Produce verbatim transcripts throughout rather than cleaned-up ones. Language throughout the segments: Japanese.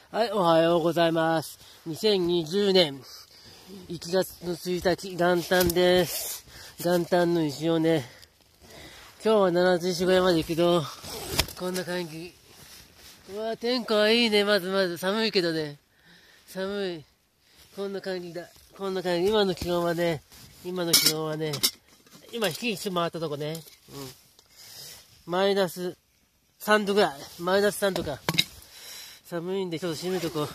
はい、おはようございます。にせんにじゅうねんいちがつのついたち、元旦です。元旦の石をね、今日は七つ石小屋まで行くけど、こんな感じ。うわ、天候はいいね、まずまず。寒いけどね。寒い。こんな感じだ。こんな感じ。今の気温はね、今の気温はね、今、引き一回ったとこね。うん。マイナスさんどぐらい。マイナスさんどか。寒いんでちょっと閉めとこう。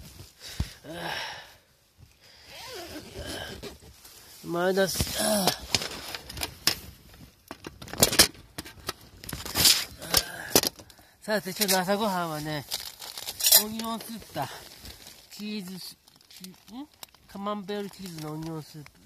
マイナス、さて、ちょっと朝ごはんはね、オニオンスープだ。チーズ、チーんカマンベールチーズのオニオンスープ。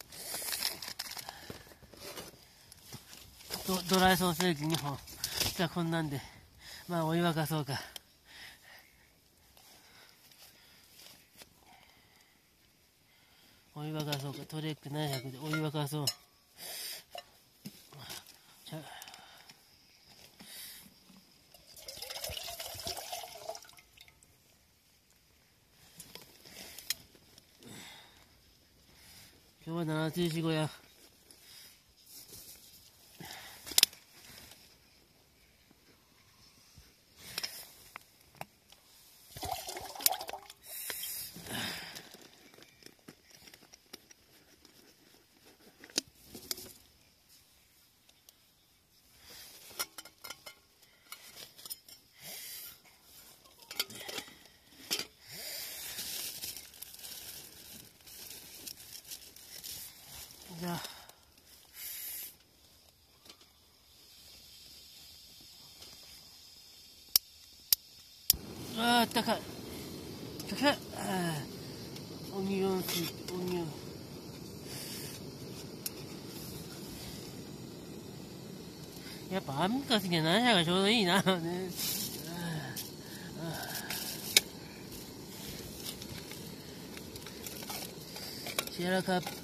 ドドライソーセージにほん。じゃあこんなんで、まあお湯沸かそうか。お湯沸かそうか。トレックななひゃくでお湯沸かそう。じゃ今日は七つ石小屋。じゃあ、あー、あったかい。高い。あーオニオンスープ、オニオン。やっぱアンミカスにはななひゃくがちょうどいいな。ね、シェラカップ、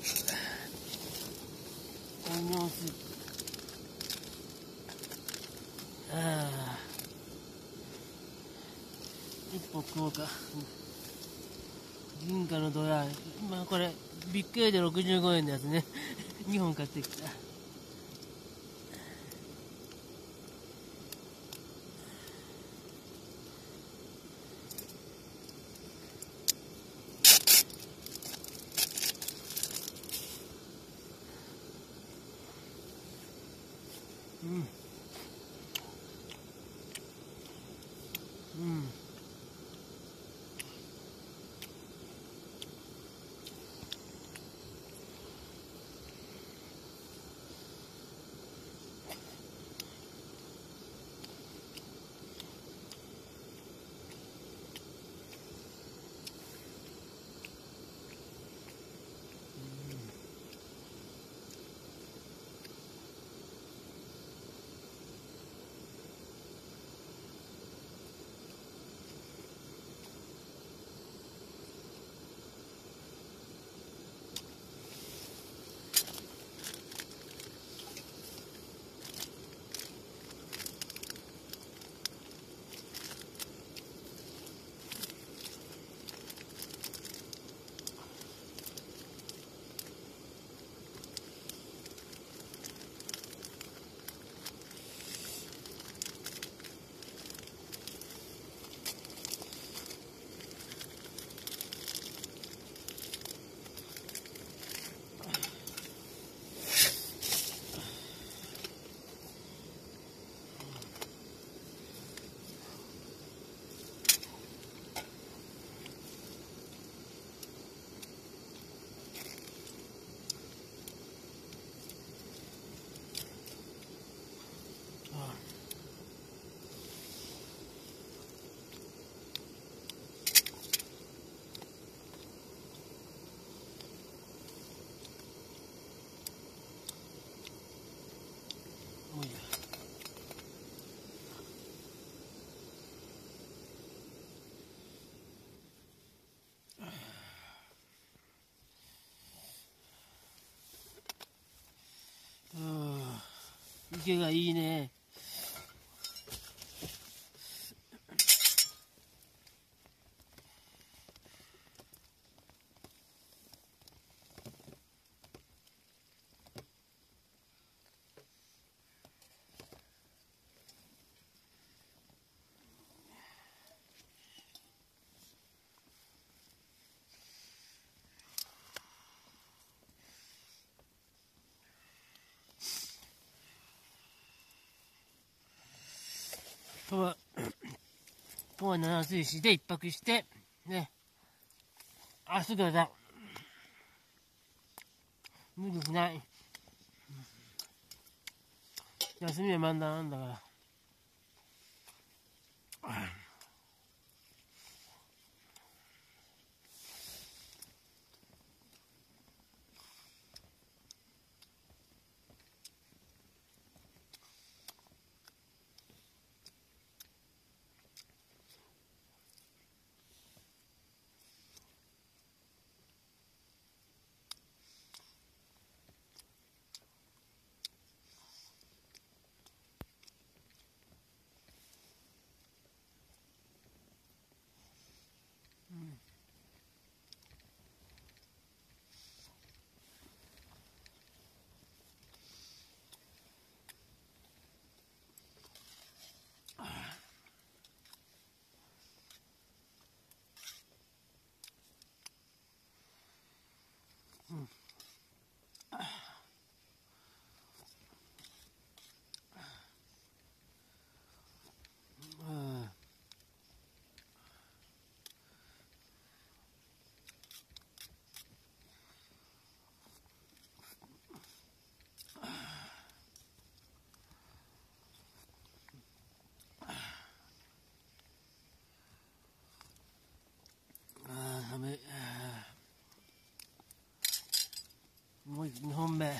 オニオンスープ。ああ、一本食おうか。銀貨のドライ。まあこれ、ビッグ A でろくじゅうごえんのやつね。にほん買ってきた。うん。うん。もういいや。うん。池がいいね。 今日は、今日は七水市で一泊して、ね、明日からだ。無理しない。休みは漫談なんだから。もうにほんめ。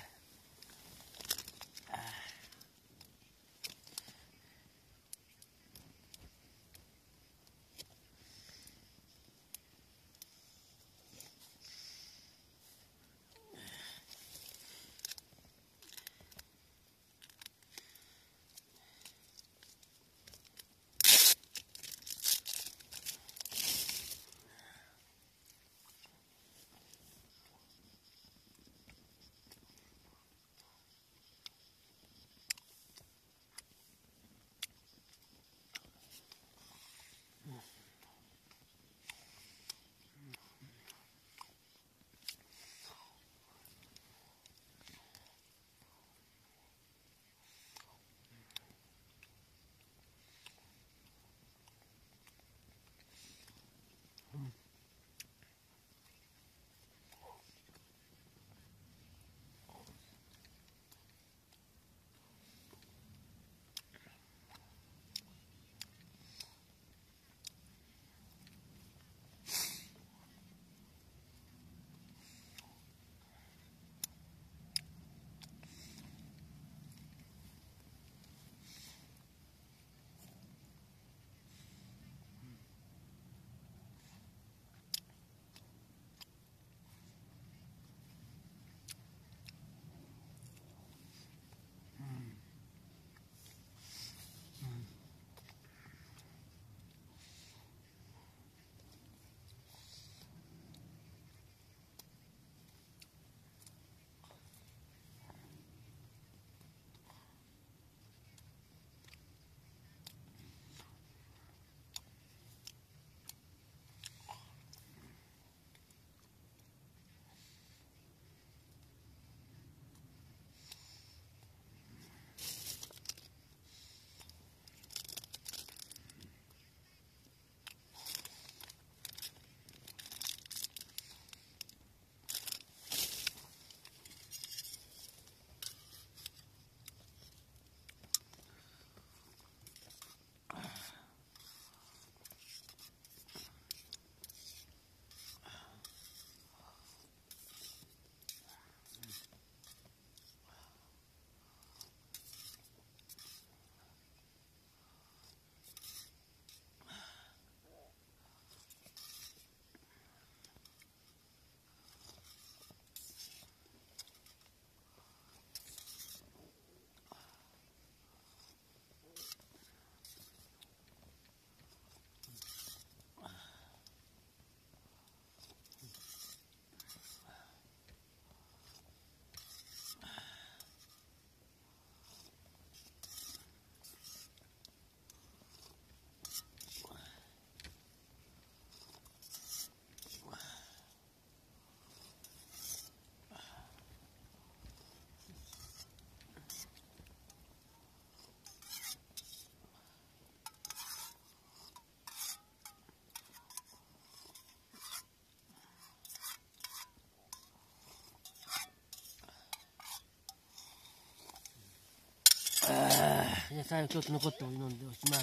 最後ちょっと残ったお湯飲んでおします。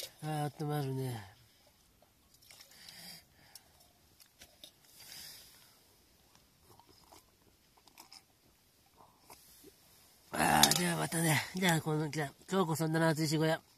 あー、あったまるね。あー、ではまたね。じゃあ、この、じゃあ、今日こそななついしごや。